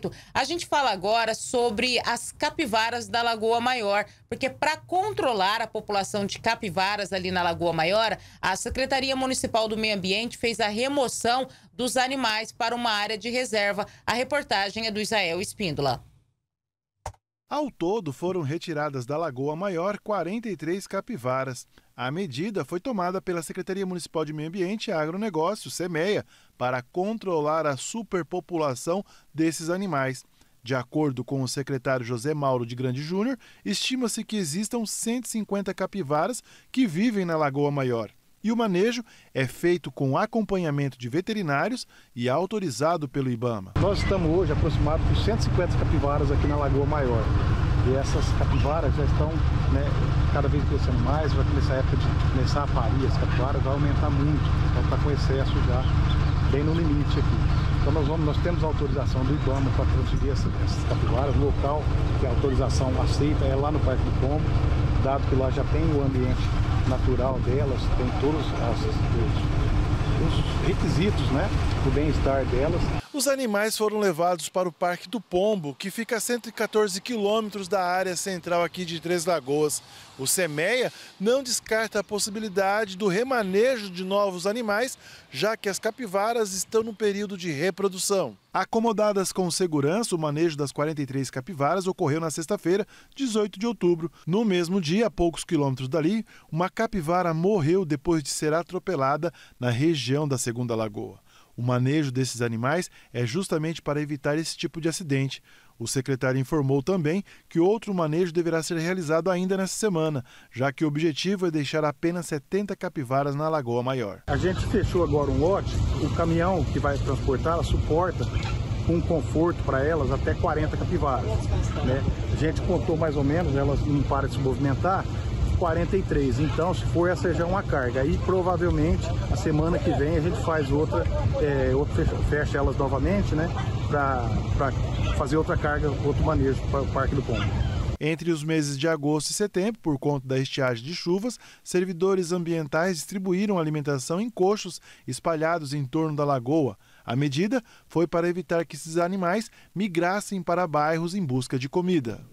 A gente fala agora sobre as capivaras da Lagoa Maior, porque para controlar a população de capivaras ali na Lagoa Maior, a Secretaria Municipal do Meio Ambiente fez a remoção dos animais para uma área de reserva. A reportagem é do Israel Espíndola. Ao todo, foram retiradas da Lagoa Maior 43 capivaras. A medida foi tomada pela Secretaria Municipal de Meio Ambiente e Agronegócio, SEMEA, para controlar a superpopulação desses animais. De acordo com o secretário José Mauro de Grande Júnior, estima-se que existam 150 capivaras que vivem na Lagoa Maior. E o manejo é feito com acompanhamento de veterinários e autorizado pelo IBAMA. Nós estamos hoje aproximados de 150 capivaras aqui na Lagoa Maior. E essas capivaras já estão cada vez crescendo mais, vai começar a época de começar a parir as capivaras, vai aumentar muito, vai estar com excesso já bem no limite aqui. Então nós temos a autorização do IBAMA para transferir essas capivaras. O local que a autorização aceita é lá no Parque do Pombo, dado que lá já tem o ambiente natural delas, tem todos os requisitos, do bem-estar delas. Os animais foram levados para o Parque do Pombo, que fica a 114 quilômetros da área central aqui de Três Lagoas. O SEMEA não descarta a possibilidade do remanejo de novos animais, já que as capivaras estão no período de reprodução. Acomodadas com segurança, o manejo das 43 capivaras ocorreu na sexta-feira, 18 de outubro. No mesmo dia, a poucos quilômetros dali, uma capivara morreu depois de ser atropelada na região da Segunda Lagoa. O manejo desses animais é justamente para evitar esse tipo de acidente. O secretário informou também que outro manejo deverá ser realizado ainda nesta semana, já que o objetivo é deixar apenas 70 capivaras na Lagoa Maior. A gente fechou agora um lote, o caminhão que vai transportá-las suporta com conforto para elas até 40 capivaras. A gente contou mais ou menos, elas não param de se movimentar, 43, então se for essa já é uma carga, aí provavelmente a semana que vem a gente faz fecha elas novamente, para fazer outra carga, outro manejo para o Parque do Pombo. Entre os meses de agosto e setembro, por conta da estiagem de chuvas, servidores ambientais distribuíram alimentação em coxos espalhados em torno da lagoa. A medida foi para evitar que esses animais migrassem para bairros em busca de comida.